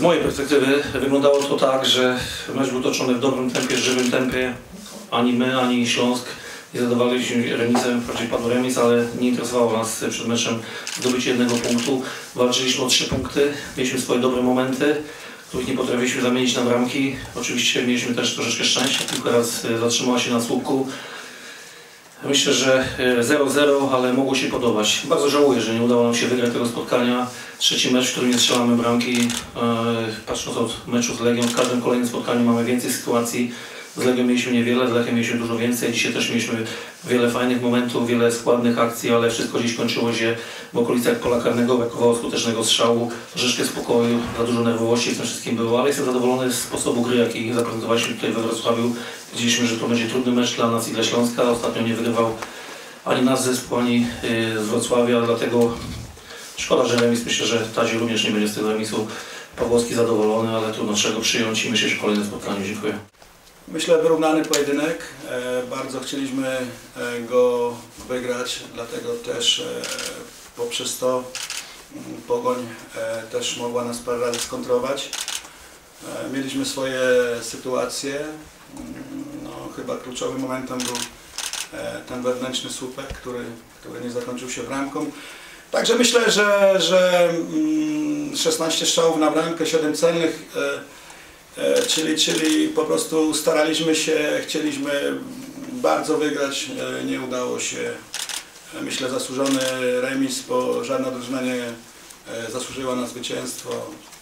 mojej perspektywy wyglądało to tak, że mecz był toczony w dobrym tempie, żywym tempie. Ani my, ani Śląsk nie zadowaliliśmy się remisem, wprawdzie padł remis, ale nie interesowało nas przed meczem zdobycie jednego punktu. Walczyliśmy o 3 punkty, mieliśmy swoje dobre momenty, których nie potrafiliśmy zamienić na bramki. Oczywiście mieliśmy też troszeczkę szczęścia, kilka razy zatrzymała się na słupku. Myślę, że 0-0, ale mogło się podobać. Bardzo żałuję, że nie udało nam się wygrać tego spotkania. Trzeci mecz, w którym nie strzelamy bramki. Patrząc od meczu z Legią, w każdym kolejnym spotkaniu mamy więcej sytuacji. Z Legią mieliśmy niewiele, z Lechem mieliśmy dużo więcej. Dzisiaj też mieliśmy wiele fajnych momentów, wiele składnych akcji, ale wszystko gdzieś kończyło się w okolicach pola karnego, brakowało skutecznego strzału, troszeczkę spokoju, za dużo nerwowości w tym wszystkim było, ale jestem zadowolony z sposobu gry, jaki zaprezentowaliśmy tutaj we Wrocławiu. Widzieliśmy, że to będzie trudny mecz dla nas i dla Śląska. Ostatnio nie wygrywał ani nasz zespół, ani z Wrocławia, dlatego szkoda, że remis. Myślę, że Tazi również nie będzie z tego remisu. Pawłowski zadowolony, ale trudno czego przyjąć i myślę, że w kolejnym spotkaniu. Dziękuję. Myślę, wyrównany pojedynek. Bardzo chcieliśmy go wygrać, dlatego też poprzez to Pogoń też mogła nas parę razy skontrować. Mieliśmy swoje sytuacje. No, chyba kluczowym momentem był ten wewnętrzny słupek, który nie zakończył się bramką. Także myślę, że 16 strzałów na bramkę, 7 celnych. Czyli po prostu staraliśmy się, chcieliśmy bardzo wygrać, nie udało się. Myślę, zasłużony remis, bo żadna drużyna nie zasłużyła na zwycięstwo.